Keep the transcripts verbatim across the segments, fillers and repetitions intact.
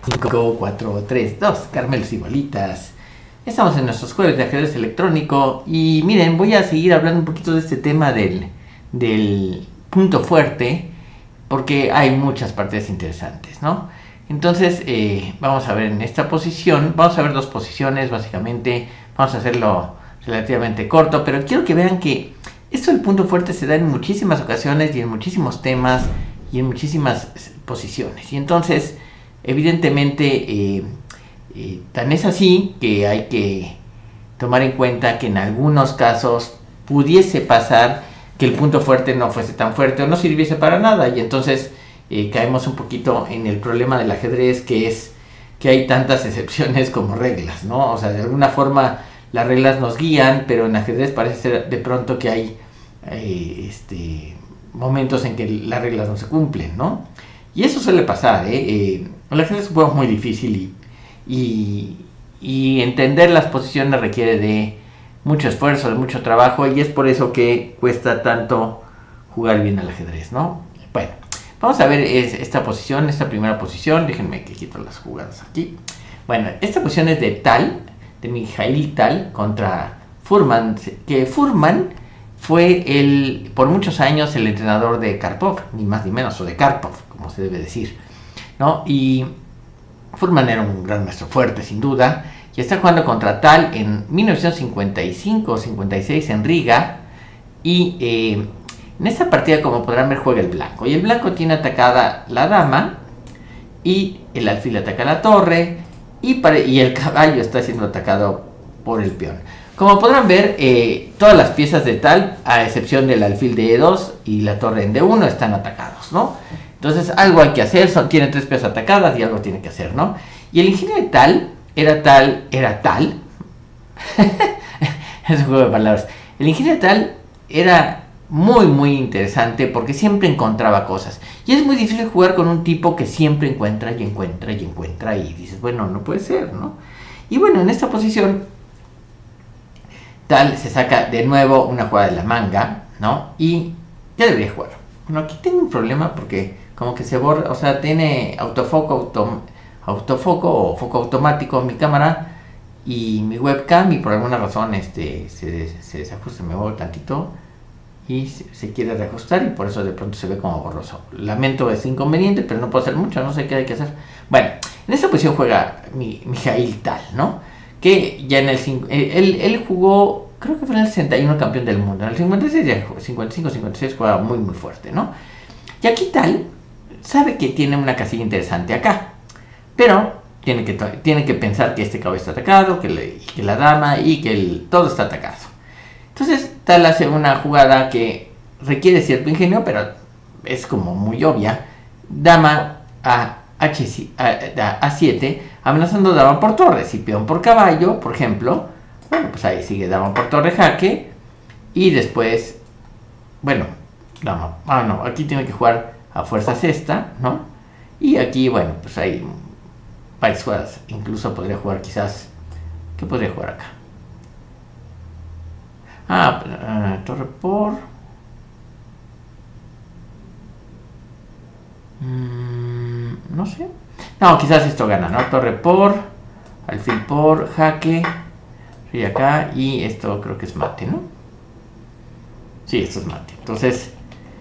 cinco, cuatro, tres, dos, caramelos y bolitas. Estamos en nuestros jueves de ajedrez electrónico y miren, voy a seguir hablando un poquito de este tema del, del punto fuerte porque hay muchas partes interesantes, ¿no? Entonces, eh, vamos a ver en esta posición, vamos a ver dos posiciones básicamente, vamos a hacerlo relativamente corto, pero quiero que vean que esto del punto fuerte se da en muchísimas ocasiones y en muchísimos temas y en muchísimas posiciones. Y entonces, evidentemente, eh, eh, tan es así que hay que tomar en cuenta que en algunos casos pudiese pasar que el punto fuerte no fuese tan fuerte o no sirviese para nada. Y entonces eh, caemos un poquito en el problema del ajedrez, que es que hay tantas excepciones como reglas, ¿no? O sea, de alguna forma las reglas nos guían, pero en ajedrez parece ser de pronto que hay eh, este, momentos en que las reglas no se cumplen, ¿no? Y eso suele pasar, ¿eh? eh el ajedrez es un juego muy difícil y, y, y entender las posiciones requiere de mucho esfuerzo, de mucho trabajo, y es por eso que cuesta tanto jugar bien al ajedrez, ¿no? Bueno, vamos a ver esta posición, esta primera posición. Déjenme que quito las jugadas aquí. Bueno, esta posición es de Tal, de Mikhail Tal contra Furman, que Furman fue el, por muchos años el entrenador de Karpov, ni más ni menos, o de Karpov, como se debe decir, ¿no? Y Furman era un gran maestro fuerte, sin duda, y está jugando contra Tal en mil novecientos cincuenta y cinco o cincuenta y seis en Riga, y eh, en esta partida, como podrán ver, juega el blanco, y el blanco tiene atacada la dama, y el alfil ataca la torre, y, para, y el caballo está siendo atacado por el peón. Como podrán ver, eh, todas las piezas de Tal, a excepción del alfil de E dos y la torre en D uno, están atacados, ¿no? Entonces algo hay que hacer, son, tiene tres piezas atacadas y algo tiene que hacer, ¿no? Y el ingenio de Tal era tal, era tal, es un juego de palabras, el ingenio de Tal era muy muy interesante porque siempre encontraba cosas. Y es muy difícil jugar con un tipo que siempre encuentra y encuentra y encuentra y dices, bueno, no puede ser, ¿no? Y bueno, en esta posición Tal se saca de nuevo una jugada de la manga, ¿no? Y ya debería jugar. Bueno, aquí tengo un problema porque como que se borra, o sea, tiene autofoco, auto, autofoco o foco automático en mi cámara y mi webcam, y por alguna razón este se, se desajusta, me muevo tantito y se, se quiere reajustar y por eso de pronto se ve como borroso. Lamento ese inconveniente, pero no puedo hacer mucho, no sé qué hay que hacer. Bueno, en esta posición juega mi, Mikhail Tal, ¿no? Que ya en el él, él jugó, creo que fue en el sesenta y uno campeón del mundo, en el cincuenta y seis, cincuenta y cinco, cincuenta y seis juega muy muy fuerte, ¿no? Y aquí Tal sabe que tiene una casilla interesante acá, pero tiene que, tiene que pensar que este caballo está atacado, que, le, que la dama y que el, todo está atacado. Entonces Tal hace una jugada que requiere cierto ingenio, pero es como muy obvia. Dama a H, a, a siete, amenazando dama por torre. Si peón por caballo, por ejemplo, bueno, pues ahí sigue dama por torre jaque, y después, bueno, dama, ah no, aquí tiene que jugar a fuerzas esta, ¿no? Y aquí, bueno, pues hay varias jugadas. Incluso podría jugar quizás, ¿qué podría jugar acá? Ah, uh, torre por... Mm, no sé. No, quizás esto gana, ¿no? Torre por, alfil por, jaque, y acá, y esto creo que es mate, ¿no? Sí, esto es mate. Entonces,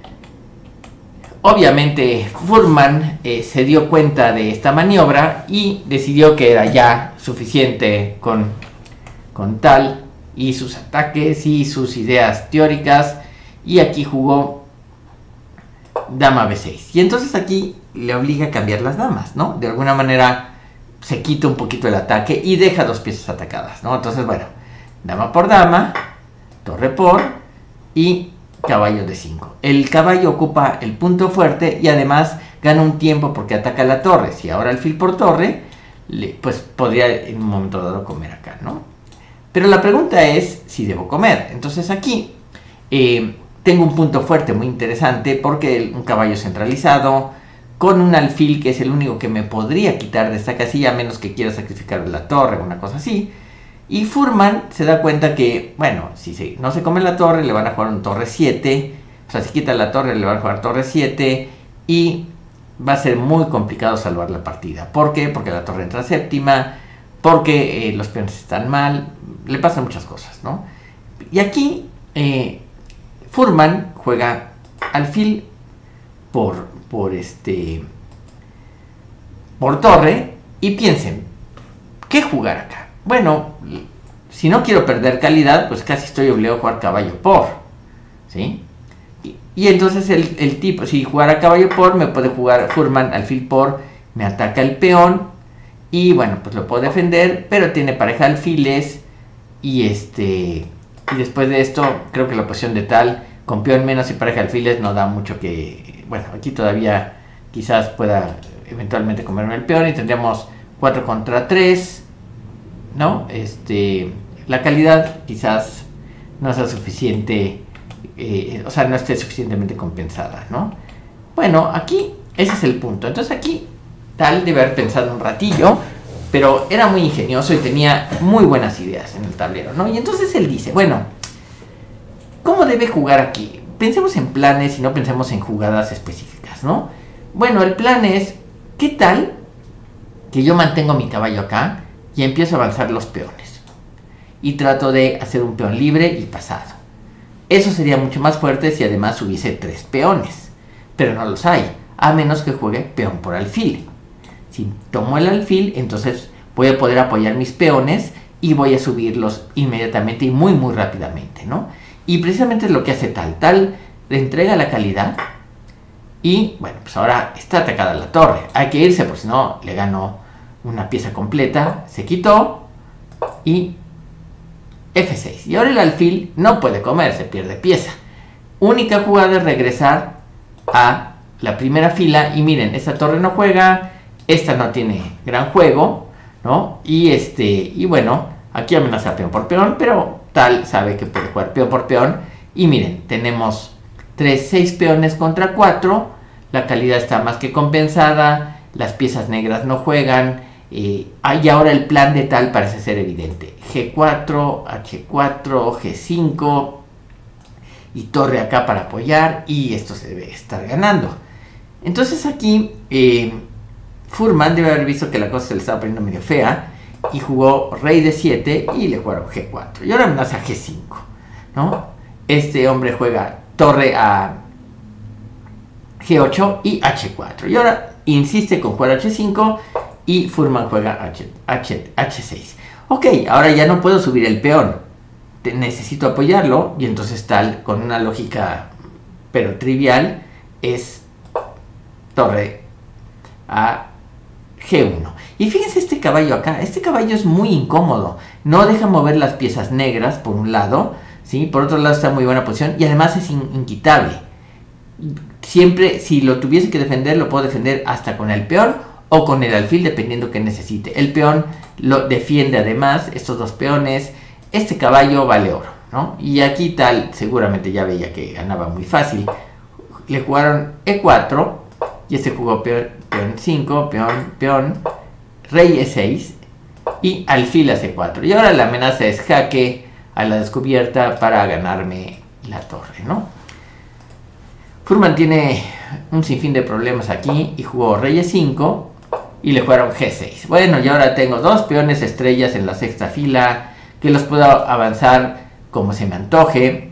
obviamente Furman eh, se dio cuenta de esta maniobra y decidió que era ya suficiente con, con Tal y sus ataques y sus ideas teóricas, y aquí jugó dama B seis. Y entonces aquí le obliga a cambiar las damas, ¿no? De alguna manera se quita un poquito el ataque y deja dos piezas atacadas, ¿no? Entonces, bueno, dama por dama, torre por y caballo de cinco. El caballo ocupa el punto fuerte y además gana un tiempo porque ataca la torre. Si ahora alfil por torre, le, pues podría en un momento dado comer acá, ¿no? Pero la pregunta es si debo comer. Entonces aquí eh, tengo un punto fuerte muy interesante porque el, un caballo centralizado con un alfil que es el único que me podría quitar de esta casilla, a menos que quiera sacrificar la torre o una cosa así. Y Furman se da cuenta que, bueno, si se, no se come la torre, le van a jugar un torre siete. O sea, si quita la torre, le van a jugar torre siete. Y va a ser muy complicado salvar la partida. ¿Por qué? Porque la torre entra a séptima, porque eh, los peones están mal, le pasan muchas cosas, ¿no? Y aquí eh, Fuhrman juega alfil por, por este por torre, y piensen, ¿qué jugar acá? Bueno, si no quiero perder calidad, pues casi estoy obligado a jugar caballo por, ¿sí? Y, y entonces el, el tipo, si jugara caballo por, me puede jugar Fuhrman alfil por, me ataca el peón, y bueno, pues lo puedo defender, pero tiene pareja de alfiles, y este y después de esto, creo que la posición de tal, con peón menos y pareja de alfiles, no da mucho que... Bueno, aquí todavía quizás pueda eventualmente comerme el peón, y tendríamos cuatro contra tres, ¿no? Este, la calidad quizás no sea suficiente, eh, o sea, no esté suficientemente compensada, ¿no? Bueno, aquí ese es el punto. Entonces aquí tal debe haber pensado un ratillo, pero era muy ingenioso y tenía muy buenas ideas en el tablero, ¿no? Y entonces él dice, bueno, ¿cómo debe jugar aquí? Pensemos en planes y no pensemos en jugadas específicas, ¿no? Bueno, el plan es, ¿qué tal que yo mantengo mi caballo acá y empiezo a avanzar los peones? Y trato de hacer un peón libre y pasado. Eso sería mucho más fuerte si además hubiese tres peones, pero no los hay, a menos que juegue peón por alfil. Si tomo el alfil, entonces voy a poder apoyar mis peones y voy a subirlos inmediatamente y muy muy rápidamente, ¿no? Y precisamente es lo que hace tal. Tal le entrega la calidad y, bueno, pues ahora está atacada la torre. Hay que irse, porque si no le gano una pieza completa. Se quitó y efe seis. Y ahora el alfil no puede comer, se pierde pieza. Única jugada es regresar a la primera fila y miren, esta torre no juega, esta no tiene gran juego, ¿no? Y este, y bueno, aquí amenaza peón por peón, pero tal sabe que puede jugar peón por peón. Y miren, tenemos tres, seis peones contra cuatro, la calidad está más que compensada, las piezas negras no juegan, eh, y ahora el plan de tal parece ser evidente. ge cuatro, hache cuatro, ge cinco, y torre acá para apoyar, y esto se debe estar ganando. Entonces aquí eh, Fuhrman debe haber visto que la cosa se le estaba poniendo medio fea, y jugó rey de siete y le jugaron ge cuatro. Y ahora amenaza ge cinco, ¿no? Este hombre juega torre a ge ocho y hache cuatro. Y ahora insiste con jugar hache cinco y Fuhrman juega hache seis. Ok, ahora ya no puedo subir el peón. Necesito apoyarlo, y entonces tal, con una lógica pero trivial, es torre a ge uno. Y fíjense este caballo acá, este caballo es muy incómodo, no deja mover las piezas negras por un lado, ¿sí? Por otro lado está en muy buena posición y además es in inquitable. Siempre, si lo tuviese que defender, lo puedo defender hasta con el peón o con el alfil, dependiendo que necesite. El peón lo defiende además, estos dos peones, este caballo vale oro, ¿no? Y aquí tal, seguramente ya veía que ganaba muy fácil. Le jugaron e cuatro y este jugó peón, peón cinco, peón, peón, rey e seis y alfil a ce cuatro. Y ahora la amenaza es jaque a la descubierta para ganarme la torre, ¿no? Fuhrman tiene un sinfín de problemas aquí y jugó rey e cinco y le jugaron ge seis. Bueno, y ahora tengo dos peones estrellas en la sexta fila que los puedo avanzar como se me antoje.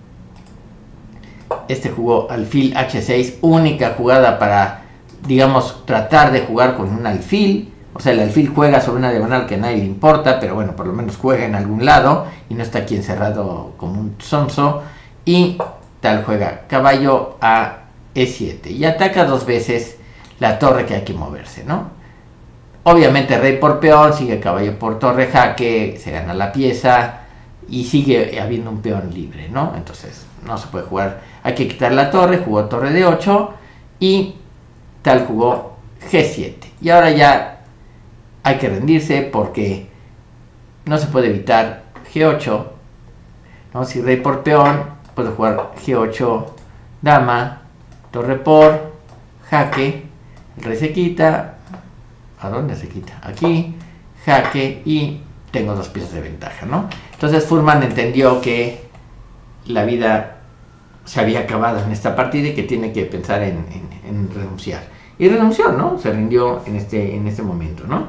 Este jugó alfil hache seis, única jugada para, digamos, tratar de jugar con un alfil. O sea, el alfil juega sobre una diagonal que a nadie le importa, pero bueno, por lo menos juega en algún lado y no está aquí encerrado como un sonso. Y tal juega caballo a e siete y ataca dos veces la torre que hay que moverse, ¿no? Obviamente rey por peón, sigue caballo por torre, jaque, se gana la pieza y sigue habiendo un peón libre, ¿no? Entonces no se puede jugar, hay que quitar la torre, jugó torre de ocho y tal jugó ge siete. Y ahora ya hay que rendirse porque no se puede evitar ge ocho, ¿no? Si rey por peón, puedo jugar ge ocho, dama, torre por, jaque, el rey se quita. ¿A dónde se quita? Aquí, jaque, y tengo dos piezas de ventaja, ¿no? Entonces Fuhrman entendió que la vida se había acabado en esta partida y que tiene que pensar en, en, en renunciar. y renunció, ¿no? Se rindió en este, en este momento, ¿no?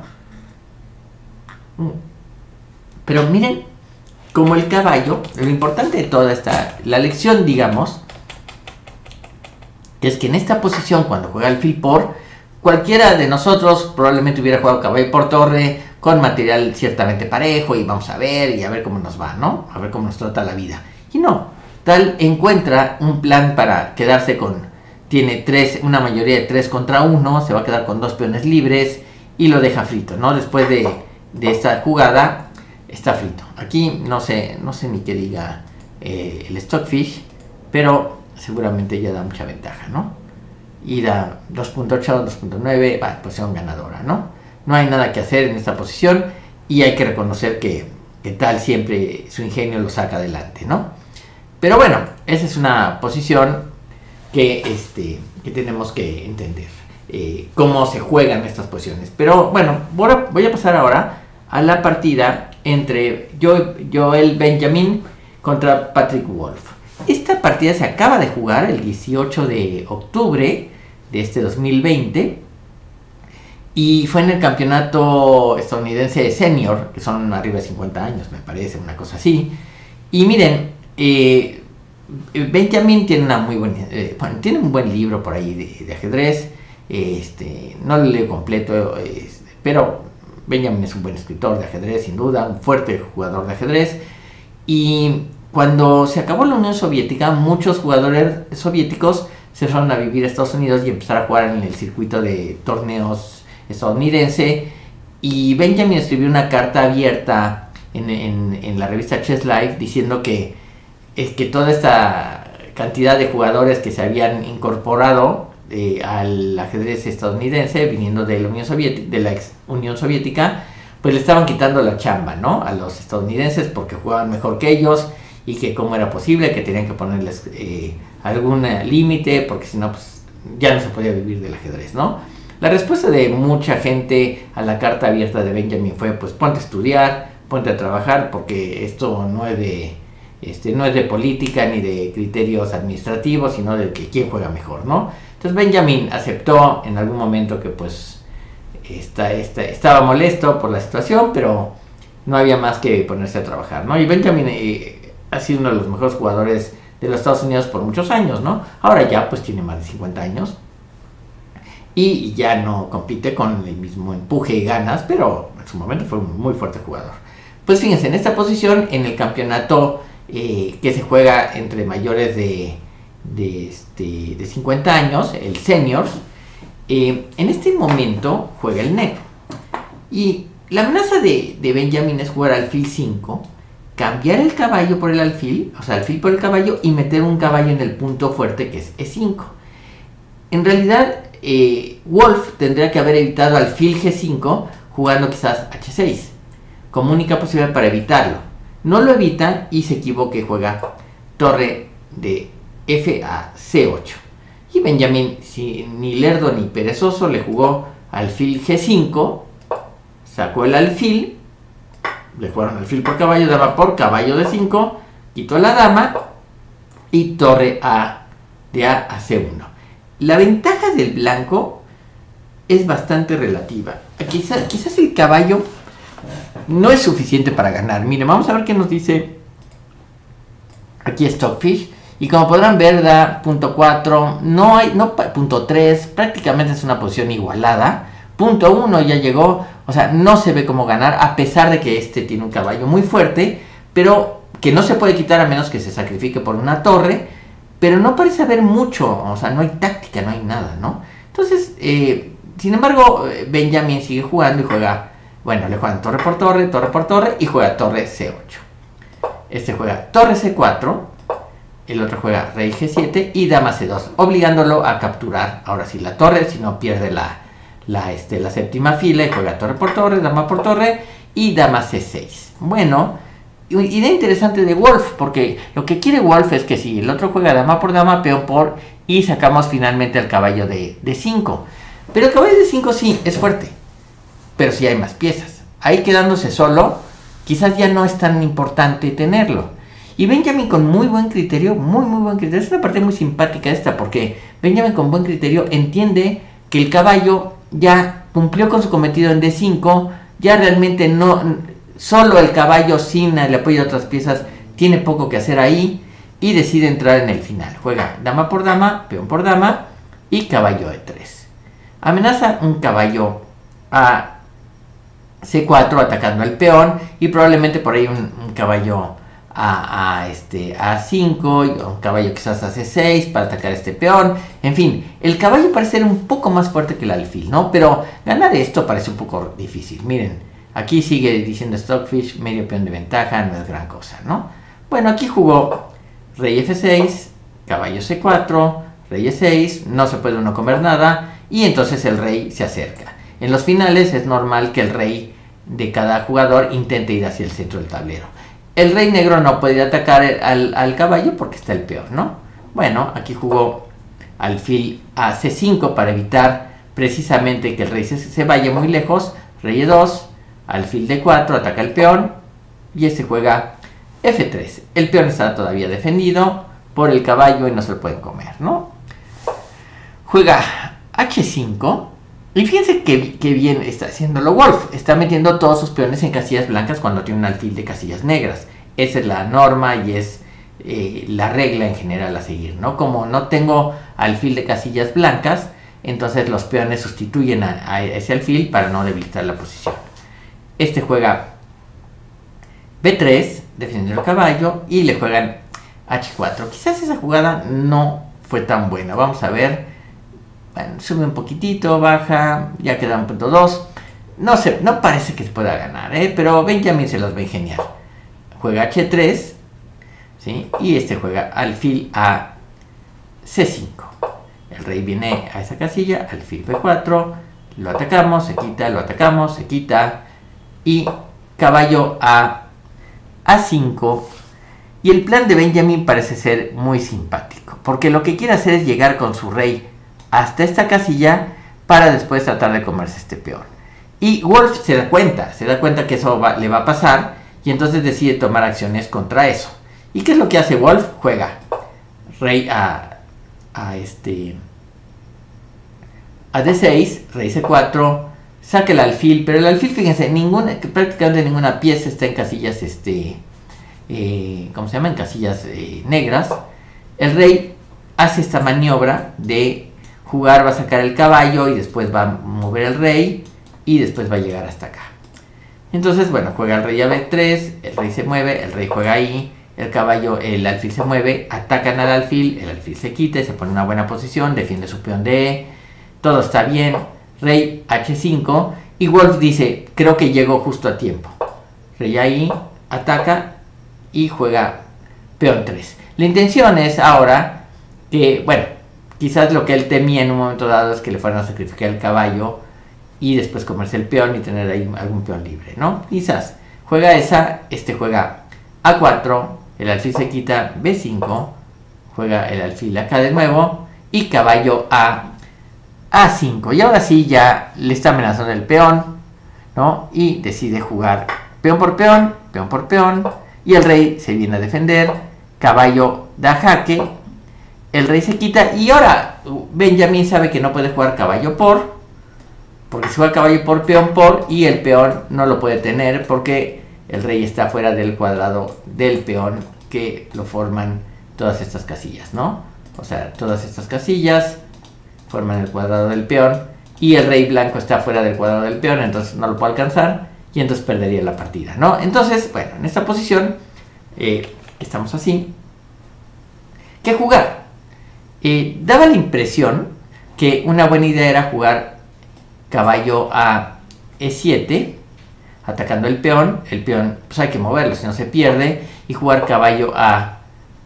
Pero miren, como el caballo, lo importante de toda esta, la lección, digamos, es que en esta posición, cuando juega alfil por, cualquiera de nosotros probablemente hubiera jugado caballo por torre, con material ciertamente parejo, y vamos a ver, y a ver cómo nos va, ¿no? A ver cómo nos trata la vida. Y no, tal encuentra un plan para quedarse con, tiene tres, una mayoría de tres contra uno, se va a quedar con dos peones libres, y lo deja frito, ¿no? Después de, de esta jugada, está frito. Aquí no sé, no sé ni qué diga eh, el Stockfish, pero seguramente ya da mucha ventaja, ¿no? Y da dos punto ocho, dos punto nueve, va, posición ganadora, ¿no? No hay nada que hacer en esta posición y hay que reconocer que, que tal siempre su ingenio lo saca adelante, ¿no? Pero bueno, esa es una posición que, este, que tenemos que entender, eh, cómo se juegan estas posiciones. Pero bueno, voy a, voy a pasar ahora a la partida entre Joel Benjamin contra Patrick Wolf. Esta partida se acaba de jugar el dieciocho de octubre de este dos mil veinte y fue en el campeonato estadounidense de senior, que son arriba de cincuenta años, me parece, una cosa así. Y miren, eh, Benjamin tiene una muy buena, eh, bueno, tiene un buen libro por ahí de, de ajedrez. Este, no lo leo completo, eh, pero Benjamin es un buen escritor de ajedrez, sin duda, un fuerte jugador de ajedrez. Y cuando se acabó la Unión Soviética, muchos jugadores soviéticos se fueron a vivir a Estados Unidos y empezaron a jugar en el circuito de torneos estadounidense. Y Benjamin escribió una carta abierta en, en, en la revista Chess Life diciendo que, es que toda esta cantidad de jugadores que se habían incorporado eh, al ajedrez estadounidense, viniendo de la Unión Soviética, de la ex Unión Soviética, pues le estaban quitando la chamba, ¿no?, a los estadounidenses porque jugaban mejor que ellos, y que cómo era posible, que tenían que ponerles eh, algún límite, porque si no, pues ya no se podía vivir del ajedrez, ¿no? La respuesta de mucha gente a la carta abierta de Benjamin fue, pues ponte a estudiar, ponte a trabajar, porque esto no es de, este, no es de política ni de criterios administrativos, sino de que quién juega mejor, ¿no? Entonces Benjamin aceptó en algún momento que pues esta, esta, estaba molesto por la situación, pero no había más que ponerse a trabajar, ¿no? Y Benjamin eh, ha sido uno de los mejores jugadores de los Estados Unidos por muchos años, ¿no? Ahora ya pues tiene más de cincuenta años y ya no compite con el mismo empuje y ganas, pero en su momento fue un muy fuerte jugador. Pues fíjense, en esta posición, en el campeonato eh, que se juega entre mayores de, de, este, de cincuenta años, el seniors, eh, en este momento juega el negro. Y la amenaza de, de Benjamin es jugar alfil cinco, cambiar el caballo por el alfil, o sea, alfil por el caballo, y meter un caballo en el punto fuerte que es e cinco. En realidad, eh, Wolf tendría que haber evitado alfil ge cinco jugando quizás hache seis, como única posibilidad para evitarlo. No lo evita y se equivoca y juega torre de f a ce ocho. Y Benjamin, si, ni lerdo ni perezoso, le jugó alfil ge cinco, sacó el alfil, le jugaron alfil por caballo, dama por caballo de cinco, quitó la dama y torre a de a a ce uno. La ventaja del blanco es bastante relativa. Quizás, quizás el caballo no es suficiente para ganar. Miren, vamos a ver qué nos dice aquí Stockfish. Y como podrán ver, da punto cuatro, no hay, no, punto tres, prácticamente es una posición igualada. Punto uno ya llegó, o sea, no se ve cómo ganar, a pesar de que este tiene un caballo muy fuerte, pero que no se puede quitar a menos que se sacrifique por una torre, pero no parece haber mucho, o sea, no hay táctica, no hay nada, ¿no? Entonces, eh, sin embargo, Benjamin sigue jugando y juega, bueno, le juegan torre por torre, torre por torre, y juega torre ce ocho. Este juega torre ce cuatro, el otro juega rey ge siete y dama ce dos, obligándolo a capturar, ahora sí, la torre, si no pierde la... La, este, la séptima fila y juega torre por torre, dama por torre y dama ce seis. Bueno, idea interesante de Wolf, porque lo que quiere Wolf es que si el otro juega dama por dama, peón por, y sacamos finalmente al caballo de cinco. Pero el caballo de cinco sí es fuerte, pero sí hay más piezas. Ahí quedándose solo, quizás ya no es tan importante tenerlo. Y Benjamin con muy buen criterio, muy muy buen criterio, es una parte muy simpática esta, porque Benjamin con buen criterio entiende que el caballo ya cumplió con su cometido en D cinco, ya realmente no, solo el caballo sin el apoyo de otras piezas tiene poco que hacer ahí y decide entrar en el final. Juega dama por dama, peón por dama y caballo E tres. Amenaza un caballo a C cuatro atacando al peón y probablemente por ahí un, un caballo a, a, este, A cinco, y un caballo quizás a C seis para atacar a este peón. En fin, el caballo parece ser un poco más fuerte que el alfil, ¿no? Pero ganar esto parece un poco difícil. Miren, aquí sigue diciendo Stockfish, medio peón de ventaja, no es gran cosa, ¿no? Bueno, aquí jugó rey F seis, caballo C cuatro, rey E seis, no se puede uno comer nada y entonces el rey se acerca. En los finales es normal que el rey de cada jugador intente ir hacia el centro del tablero. El rey negro no puede atacar al, al caballo porque está el peón, ¿no? Bueno, aquí jugó alfil a C cinco para evitar precisamente que el rey se, se vaya muy lejos. Rey E dos, alfil D cuatro, ataca el peón y este juega F tres. El peón está todavía defendido por el caballo y no se lo pueden comer, ¿no? Juega H cinco. Y fíjense que, que bien está haciéndolo Wolf. Está metiendo todos sus peones en casillas blancas cuando tiene un alfil de casillas negras. Esa es la norma y es eh, la regla en general a seguir, ¿no? Como no tengo alfil de casillas blancas, entonces los peones sustituyen a, a ese alfil para no debilitar la posición. Este juega B tres, defendiendo el caballo, y le juegan H cuatro. Quizás esa jugada no fue tan buena. Vamos a ver. Bueno, sube un poquitito, baja, ya queda un punto dos. No sé, no parece que se pueda ganar, ¿eh? Pero Benjamin se los ve genial. Juega H tres, ¿sí? Y este juega alfil a C cinco. El rey viene a esa casilla, alfil B cuatro, lo atacamos, se quita, lo atacamos, se quita. Y caballo a A cinco. Y el plan de Benjamin parece ser muy simpático, porque lo que quiere hacer es llegar con su rey hasta esta casilla para después tratar de comerse este peón. Y Wolf se da cuenta, se da cuenta que eso va, le va a pasar y entonces decide tomar acciones contra eso. ¿Y qué es lo que hace Wolf? Juega rey a, a este a D seis, rey C cuatro, saca el alfil, pero el alfil, fíjense, ninguna, prácticamente ninguna pieza está en casillas, este, eh, ¿cómo se llama? En casillas eh, negras. El rey hace esta maniobra de jugar, va a sacar el caballo y después va a mover el rey y después va a llegar hasta acá. Entonces, bueno, juega el rey a B tres, el rey se mueve, el rey juega ahí, el caballo, el alfil se mueve, atacan al alfil, el alfil se quita, se pone en una buena posición, defiende su peón de E, todo está bien, rey H cinco y Wolf dice, creo que llegó justo a tiempo. Rey ahí, ataca y juega peón tres. La intención es ahora que, bueno, quizás lo que él temía en un momento dado es que le fueran a sacrificar el caballo y después comerse el peón y tener ahí algún peón libre, ¿no? Quizás juega esa, este juega A cuatro, el alfil se quita, B cinco, juega el alfil acá de nuevo y caballo a A cinco. Y ahora sí ya le está amenazando el peón, ¿no? Y decide jugar peón por peón, peón por peón y el rey se viene a defender, caballo da jaque. El rey se quita y ahora Benjamin sabe que no puede jugar caballo por, porque si juega caballo por, peón por, y el peón no lo puede tener porque el rey está fuera del cuadrado del peón que lo forman todas estas casillas, ¿no? O sea, todas estas casillas forman el cuadrado del peón y el rey blanco está fuera del cuadrado del peón, entonces no lo puede alcanzar y entonces perdería la partida, ¿no? Entonces, bueno, en esta posición eh, estamos así. ¿Qué jugar? Eh, daba la impresión que una buena idea era jugar caballo a E siete, atacando el peón. El peón, pues hay que moverlo, si no se pierde. Y jugar caballo a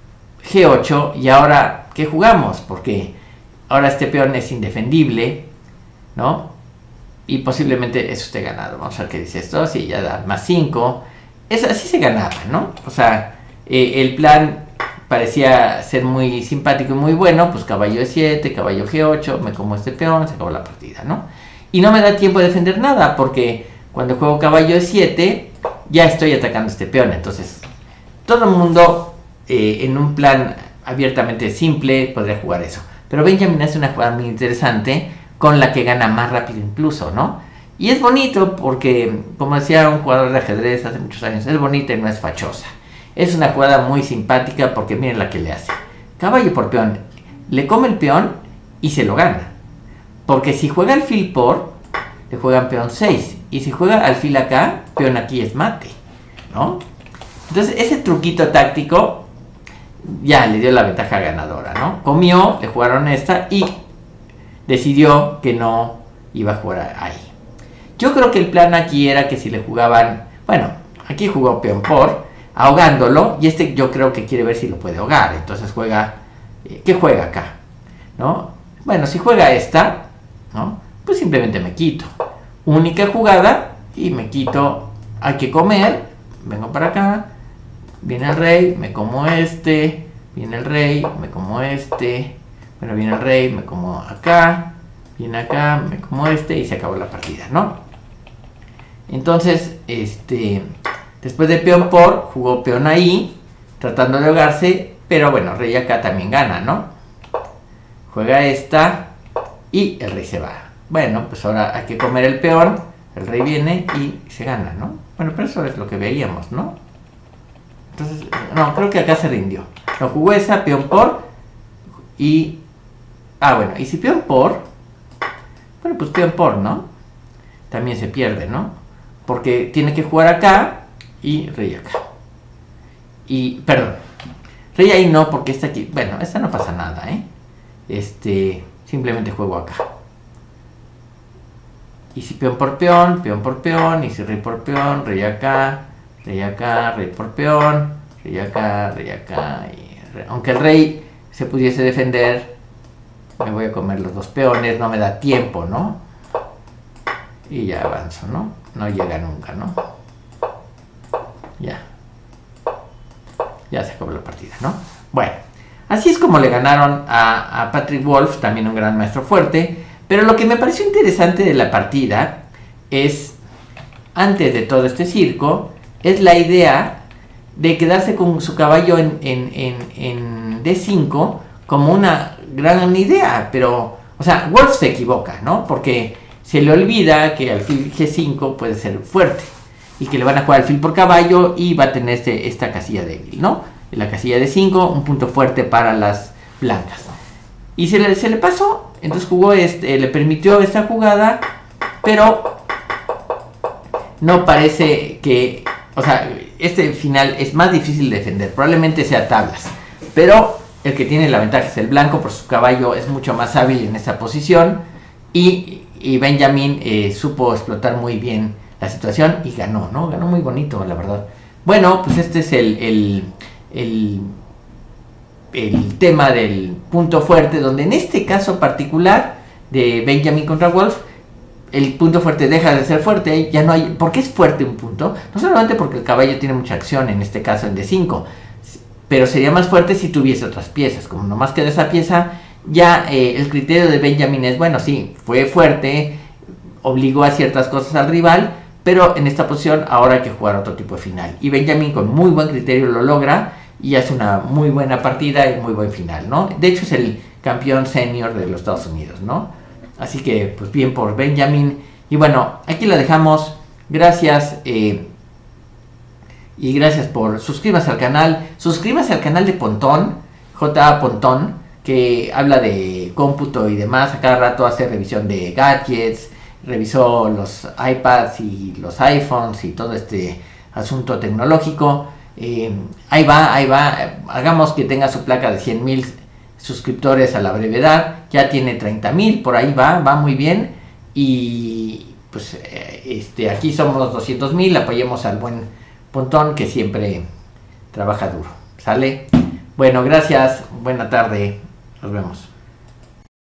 G ocho. Y ahora, ¿qué jugamos? Porque ahora este peón es indefendible, ¿no? Y posiblemente eso esté ganado. Vamos a ver qué dice esto. Sí, ya da más cinco. Es, así se ganaba, ¿no? O sea, eh, el plan parecía ser muy simpático y muy bueno, pues caballo E siete, caballo G ocho, me como este peón, se acabó la partida, ¿no? Y no me da tiempo de defender nada, porque cuando juego caballo E siete, ya estoy atacando este peón, entonces todo el mundo eh, en un plan abiertamente simple podría jugar eso. Pero Benjamin hace una jugada muy interesante, con la que gana más rápido incluso, ¿no? Y es bonito porque, como decía un jugador de ajedrez hace muchos años, es bonita y no es fachosa. Es una jugada muy simpática porque miren la que le hace. Caballo por peón, le come el peón y se lo gana. Porque si juega alfil por, le juegan peón seis. Y si juega alfil acá, peón aquí es mate, ¿no? Entonces ese truquito táctico ya le dio la ventaja ganadora, ¿no? Comió, le jugaron esta y decidió que no iba a jugar ahí. Yo creo que el plan aquí era que si le jugaban, bueno, aquí jugó peón por, ahogándolo, y este yo creo que quiere ver si lo puede ahogar, entonces juega, eh, ¿qué juega acá? ¿No? Bueno, si juega esta, ¿no? Pues simplemente me quito. Única jugada y me quito, hay que comer, vengo para acá, viene el rey, me como este, viene el rey, me como este, bueno, viene el rey, me como acá, viene acá, me como este y se acabó la partida, ¿no? Entonces, este, después de peón por, jugó peón ahí, tratando de ahogarse, pero bueno, rey acá también gana, ¿no? Juega esta y el rey se va. Bueno, pues ahora hay que comer el peón, el rey viene y se gana, ¿no? Bueno, pero eso es lo que veíamos, ¿no? Entonces, no, creo que acá se rindió. Lo jugó esa, peón por, y... Ah, bueno, y si peón por... Bueno, pues peón por, ¿no? También se pierde, ¿no? Porque tiene que jugar acá y rey acá. Y, perdón, rey ahí no, porque esta aquí... Bueno, esta no pasa nada, ¿eh? Este, simplemente juego acá. Y si peón por peón, peón por peón, y si rey por peón, rey acá, rey acá, rey por peón, rey acá, rey acá, y rey. Aunque el rey se pudiese defender, me voy a comer los dos peones, no me da tiempo, ¿no? Y ya avanzo, ¿no? No llega nunca, ¿no? Ya. Ya se acabó la partida, ¿no? Bueno, así es como le ganaron a, a Patrick Wolf, también un gran maestro fuerte. Pero lo que me pareció interesante de la partida es, antes de todo este circo, es la idea de quedarse con su caballo en, en, en, en D cinco como una gran idea. Pero, o sea, Wolf se equivoca, ¿no? Porque se le olvida que alfil G cinco puede ser fuerte y que le van a jugar alfil por caballo y va a tener este, esta casilla débil, ¿no? La casilla de cinco, un punto fuerte para las blancas. Y se le, se le pasó, entonces jugó este, le permitió esta jugada, pero no parece que, o sea, este final es más difícil de defender, probablemente sea tablas, pero el que tiene la ventaja es el blanco, por su caballo es mucho más hábil en esta posición, y, y Benjamin eh, supo explotar muy bien la situación y ganó, ¿no? Ganó muy bonito, la verdad. Bueno, pues este es el... el, el el tema del punto fuerte, donde en este caso particular de Benjamin contra Wolf, el punto fuerte deja de ser fuerte, ya no hay, ¿por qué es fuerte un punto? No solamente porque el caballo tiene mucha acción, en este caso en D cinco, pero sería más fuerte si tuviese otras piezas, como nomás queda esa pieza, ya eh, el criterio de Benjamin es, bueno, sí, fue fuerte, obligó a ciertas cosas al rival, pero en esta posición ahora hay que jugar otro tipo de final, y Benjamin con muy buen criterio lo logra, y hace una muy buena partida y muy buen final, ¿no? De hecho es el campeón senior de los Estados Unidos, ¿no? Así que, pues bien por Benjamin. Y bueno, aquí la dejamos. Gracias. Eh, y gracias por... Suscríbase al canal. Suscríbase al canal de Pontón, J A Pontón, que habla de cómputo y demás. A cada rato hace revisión de gadgets. Revisó los iPads y los iPhones y todo este asunto tecnológico. Eh, ahí va, ahí va, hagamos que tenga su placa de cien mil suscriptores a la brevedad, ya tiene treinta mil, por ahí va, va muy bien, y pues eh, este, aquí somos doscientos mil, apoyemos al buen Pontón que siempre trabaja duro, ¿sale? Bueno, gracias, buena tarde, nos vemos.